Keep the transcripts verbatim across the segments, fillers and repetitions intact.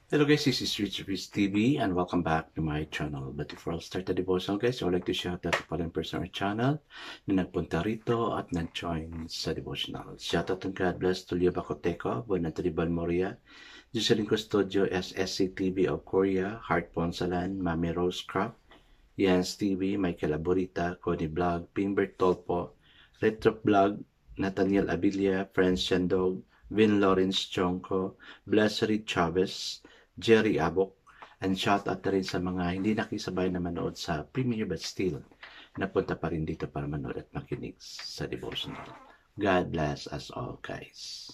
Hello guys, this is Richard T V and welcome back to my channel. But before I start the devotional guys, I would like to shout out to following person on our channel na nagpunta rito at nag-join sa devotional. Shout out and God bless Tulio Bacoteco, Bonatariban Moria, Jocelyn Custodio, S S C T V of Korea, Heart Ponsalan, Mami Rose Craft, Jans T V, Michael Aborita, Cody Vlog, Pimbert Tolpo, Retro Vlog, Nathaniel Abilia, Friends Shandog, Vin Lawrence Chonko, Blessery Chavez, Jerry Abok, and shout out na rin sa mga hindi nakisabay na manood sa premiere but still napunta pa rin dito para manood at makinig sa devotional. God bless us all guys.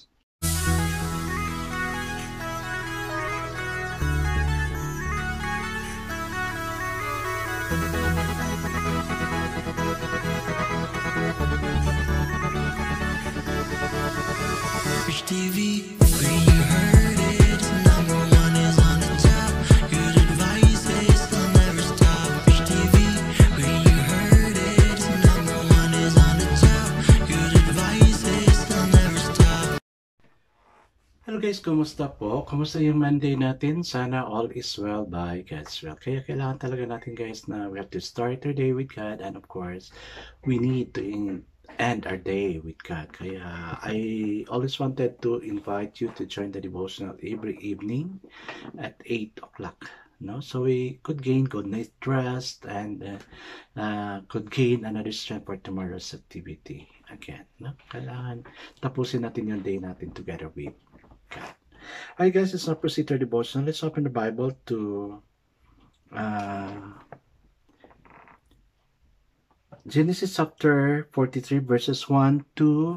Rich T V, where you heard it, number one is on the top. Good advice is they'll never stop. Rich T V, where you heard it, number one is on the top. Good advice is they'll never stop. Hello guys, kumusta po? Kumusta yung Monday natin? Sana all is well by God's will. Kaya kailangan talaga natin guys na we have to start our day with God, and of course, we need to end our day with God. Kaya I always wanted to invite you to join the devotional every evening at eight o'clock. No? So we could gain good night rest and uh, uh, could gain another strength for tomorrow's activity. Again, no? Kailangan tapusin natin yung day natin together with God. Alright guys, let's now proceed to our devotional. Let's open the Bible to uh, Genesis chapter forty-three verses one to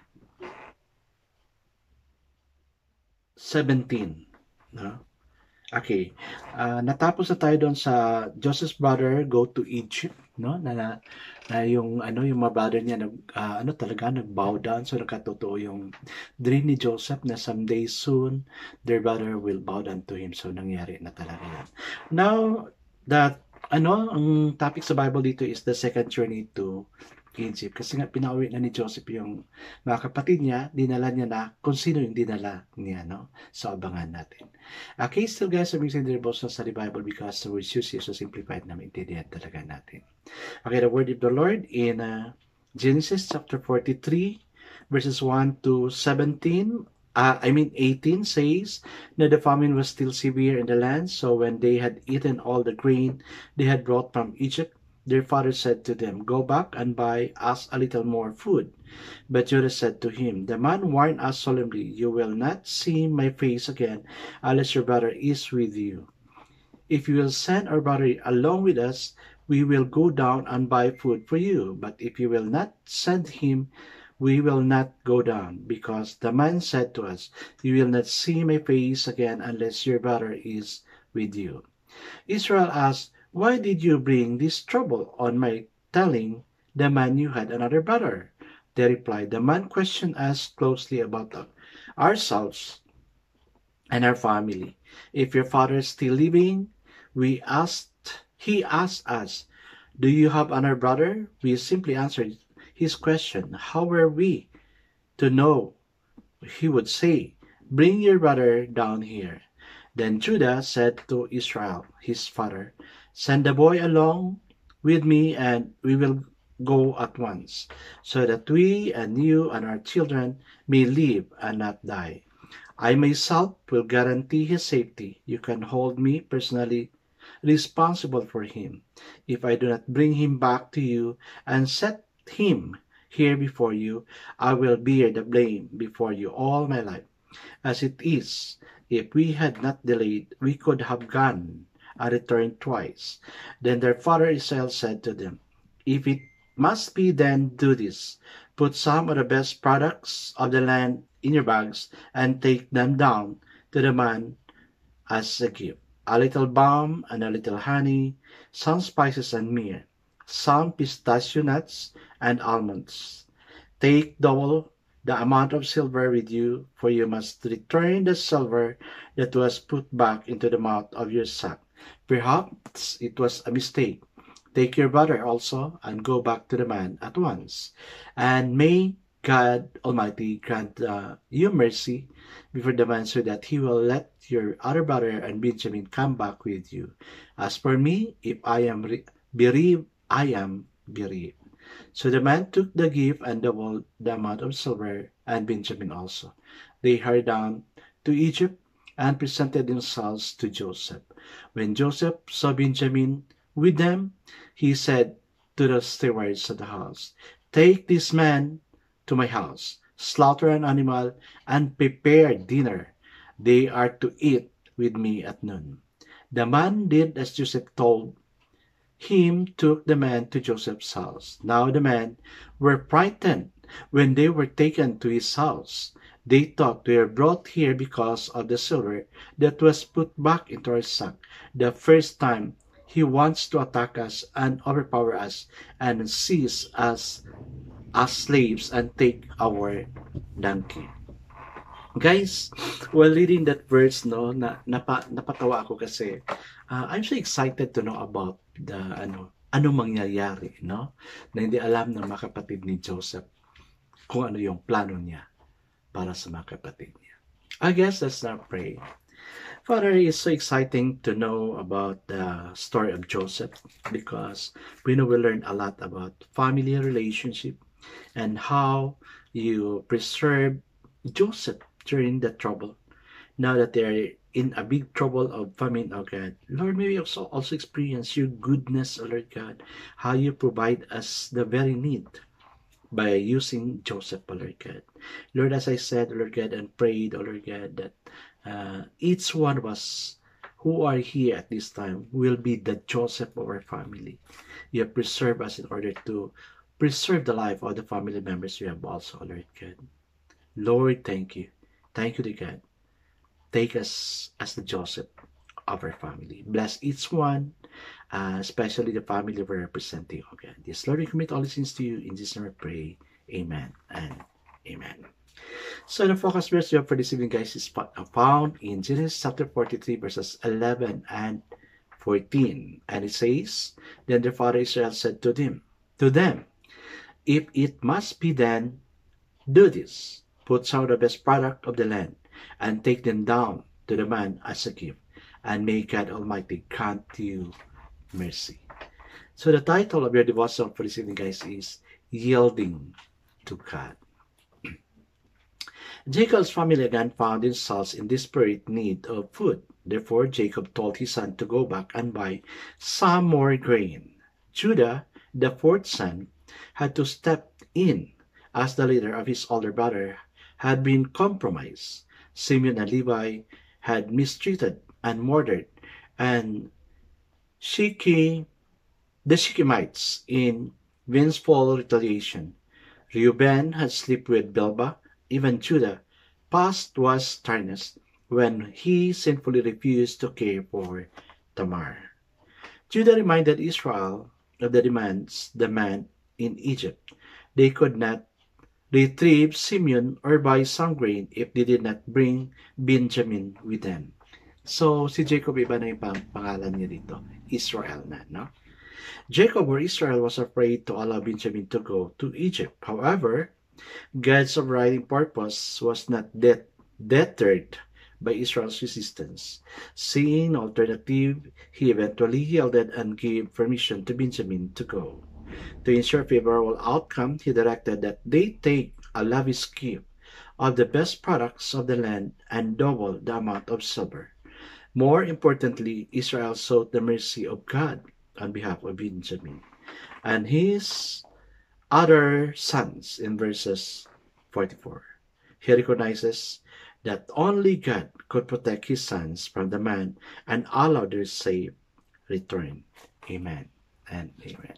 seventeen. No? Okay. Uh, natapos na tayo doon sa Joseph's brother go to Egypt, no? Na, na, na yung ano yung mga brother niya nag uh, ano talaga nag-bow down, so nakatotoo yung dream ni Joseph na someday soon their brother will bow down to him. So nangyari na talaga yan. Now that ano, ang topic sa Bible dito is the second journey to Egypt. Kasi nga, pinauwi na ni Joseph yung mga kapatid niya, dinala niya na kung sino yung dinala niya, no? So, abangan natin. Okay, still guys, I'm using the devotional study Bible because the words used is so simplified na maintindihan talaga natin. Okay, the word of the Lord in uh, Genesis chapter forty-three, verses one to seventeen, Uh, I mean eighteen says that the famine was still severe in the land. So when they had eaten all the grain they had brought from Egypt, their father said to them, "Go back and buy us a little more food." But Judah said to him, "The man warned us solemnly, 'You will not see my face again unless your brother is with you. If you will send our brother along with us, we will go down and buy food for you. But if you will not send him, we will not go down, because the man said to us, 'You will not see my face again unless your brother is with you.'" Israel asked, "Why did you bring this trouble on my telling the man you had another brother?" They replied, "The man questioned us closely about ourselves and our family. If your father is still living, we asked, he asked us, 'Do you have another brother?' We simply answered his question. How were we to know? He would say, 'Bring your brother down here.'" Then Judah said to Israel, his father, "Send the boy along with me, and we will go at once, so that we and you and our children may live and not die. I myself will guarantee his safety. You can hold me personally responsible for him. If I do not bring him back to you and set him here before you, I will bear the blame before you all my life. As it is, if we had not delayed, we could have gone and returned twice." Then their father Israel said to them, "If it must be, then do this. Put some of the best products of the land in your bags and take them down to the man as a gift. A little balm and a little honey, some spices and myrrh, some pistachio nuts and almonds. Take double the amount of silver with you, for you must return the silver that was put back into the mouth of your sack. Perhaps it was a mistake. Take your brother also and go back to the man at once. And may God Almighty grant uh, you mercy before the man, so that he will let your other brother and Benjamin come back with you. As for me, if I am re- bereaved, I am bereaved. So the man took the gift and doubled the amount of silver, and Benjamin also. They hurried down to Egypt and presented themselves to Joseph. When Joseph saw Benjamin with them, he said to the stewards of the house, "Take this man to my house, slaughter an animal, and prepare dinner. They are to eat with me at noon." The man did as Joseph told him, took the man to Joseph's house. Now the men were frightened when they were taken to his house. They thought they were brought here because of the silver that was put back into our sack. The first time he wants to attack us and overpower us and seize us as slaves and take our donkey. Guys, while reading that verse, no, na, napa, napatawa ako kasi uh, I'm so excited to know about the ano, ano mangyayari, no? Na hindi alam ng mga kapatid ni Joseph kung ano yung plano niya para sa mga kapatid niya. I guess let's not pray. Father, it's so exciting to know about the story of Joseph, because we know we learn a lot about family relationship and how you preserve Joseph during the trouble. Now that they're in a big trouble of famine, oh God, Lord, may we also, also experience your goodness, oh Lord God, how you provide us the very need by using Joseph, oh Lord God. Lord, as I said, oh Lord God, and prayed, oh Lord God, that uh, each one of us who are here at this time will be the Joseph of our family. You have preserved us in order to preserve the life of the family members we have also, oh Lord God. Lord, thank you. Thank you to God. Take us as the Joseph of our family. Bless each one, uh, especially the family we're representing, oh God. Yes, Lord, we commit all these things to you. In Jesus' name we pray. Amen and amen. So the focus verse you have for this evening, guys, is found in Genesis chapter forty-three, verses eleven and fourteen. And it says, "Then their father Israel said to them, to them, if it must be then, do this. Put some of the best product of the land and take them down to the man as a gift, and may God Almighty grant you mercy." So the title of your devotion for this evening, guys, is Yielding to God. Jacob's family again found themselves in desperate need of food. Therefore, Jacob told his son to go back and buy some more grain. Judah, the fourth son, had to step in as the leader of his older brother had been compromised. Simeon and Levi had mistreated and murdered and Shechem, the Shechemites in vengeful retaliation. Reuben had slept with Bilhah. Even Judah past was tarnished when he sinfully refused to care for Tamar. Judah reminded Israel of the demands demand in Egypt. They could not retrieve Simeon or buy some grain if they did not bring Benjamin with them. So, si Jacob, iba na yung pang- pangalan niya dito. Israel na, no? Jacob or Israel was afraid to allow Benjamin to go to Egypt. However, God's overriding purpose was not det- deterred by Israel's resistance. Seeing no alternative, he eventually yielded and gave permission to Benjamin to go. To ensure favorable outcome, he directed that they take a lavish gift of the best products of the land and double the amount of silver. More importantly, Israel sought the mercy of God on behalf of Benjamin and his other sons in verses forty-four. He recognizes that only God could protect his sons from the man and allow their safe return. Amen and amen.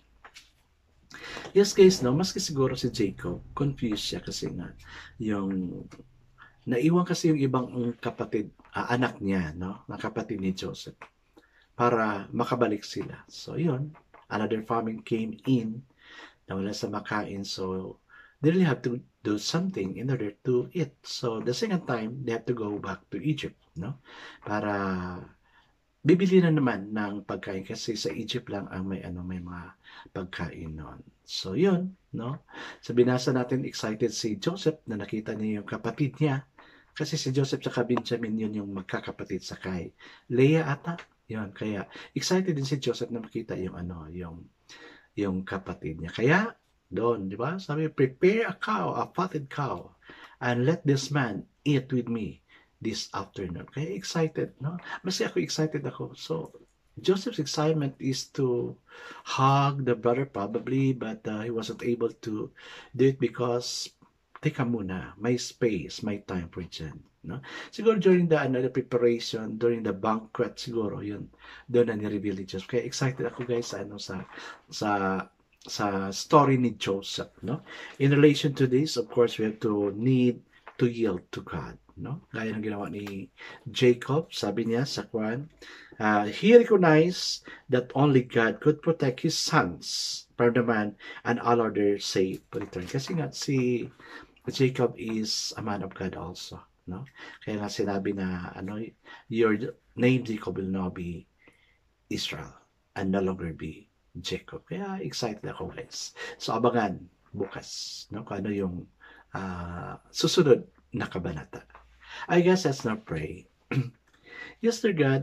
Yes guys, no, maski siguro si Jacob, confused siya kasi nga yung naiwan kasi yung ibang kapatid, ah, anak niya, no, na kapatid ni Joseph, para makabalik sila. So yun, another famine came in, na wala sa makain, so they really have to do something in order to eat. So the second time, they have to go back to Egypt, no, para bibili na naman ng pagkain kasi sa Egypt lang ang may ano may mga pagkain noon. So yun, no? Sa binasa natin, excited si Joseph na nakita niya yung kapatid niya. Kasi si Joseph at Benjamin yun yung magkakapatid sa kay Leah ata. Yun, kaya excited din si Joseph na makita yung ano, yung yung kapatid niya. Kaya doon, di ba? Sabi, prepare a cow, a fatted cow, and let this man eat with me this afternoon. Kaya excited, no? Mas ako excited ako. So, Joseph's excitement is to hug the brother probably, but uh, he wasn't able to do it because, teka muna, may space, may time for dyan. No? Siguro during the, ano, the preparation, during the banquet, siguro, yun, doon na ni-reveal ni Joseph. Kaya excited ako guys sa, ano, sa, sa, sa story ni Joseph. No? In relation to this, of course, we have to need to yield to God. No? Gaya ng ginawa ni Jacob, sabi niya sa Quran, uh, he recognized that only God could protect his sons from the man and allow their safe return. Kasi nga si Jacob is a man of God also. No? Kaya nga sinabi na ano, your name Jacob will now be Israel and no longer be Jacob. Kaya excited ako guys. So abangan bukas, no? Kung ano yung uh, susunod na kabanata. I guess let's not pray. Yes, Lord God,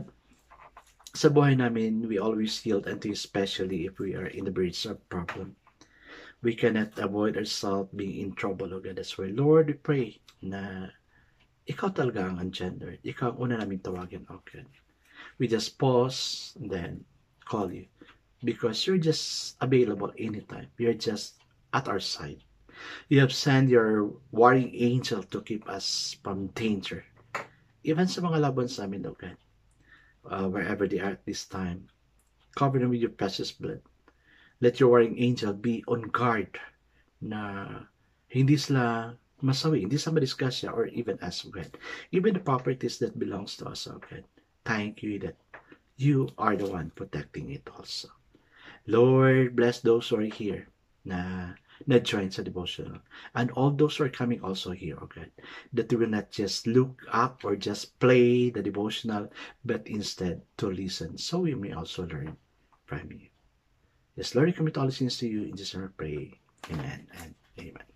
sa buhay namin, we always yield unto you, especially if we are in the bridge of problem. We cannot avoid ourselves being in trouble, O God. That's why, Lord, we pray na ikaw talaga ang andyan, Lord. Ikaw ang una namin tawagin, O God. We just pause and then call you because you're just available anytime. You're just at our side. You have sent your warring angel to keep us from danger. Even sa mga laban sa amin, O God, uh, wherever they are at this time, cover them with your precious blood. Let your warring angel be on guard na hindi sila masawi, hindi sila madisgrasya or even us, O God. Even the properties that belongs to us, O God. Thank you that you are the one protecting it also. Lord, bless those who are here na na-join sa devotional. And all those who are coming also here, oh God, that we will not just look up or just play the devotional, but instead to listen, so we may also learn from you. Yes, Lord, I commit all things to you. In Jesus' name I pray. Amen and amen.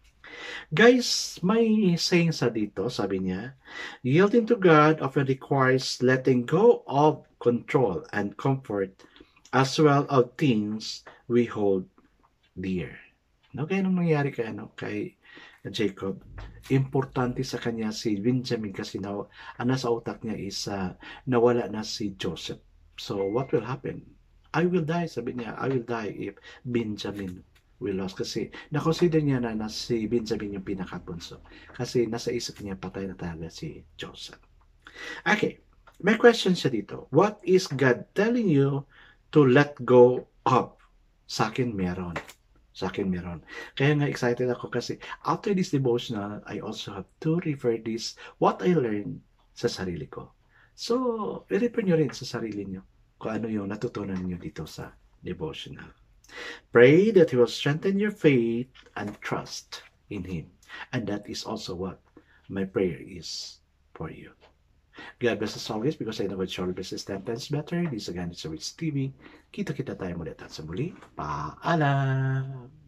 Guys, may saying sa dito, sabi niya, yielding to God often requires letting go of control and comfort as well of things we hold dear. No, kaya nung nangyari kay, ano, kay Jacob, importante sa kanya si Benjamin kasi na, ang nasa utak niya is uh, nawala na si Joseph. So, what will happen? I will die, sabi niya, I will die if Benjamin will lose. Kasi na-consider niya na, na si Benjamin yung pinakabunso. Kasi nasa isip niya patay na talaga si Joseph. Okay, may question siya dito. What is God telling you to let go of? Sa akin meron. Sa akin meron. Kaya nga excited ako kasi after this devotional, I also have to refer this, what I learned sa sarili ko. So, i-refer nyo rin sa sarili nyo kung ano yung natutunan nyo dito sa devotional. Pray that He will strengthen your faith and trust in Him. And that is also what my prayer is for you. God bless us always because I know God surely blesses ten times better. This again is Rich T V. Kita-kita tayo muli at sa muli. Paalam!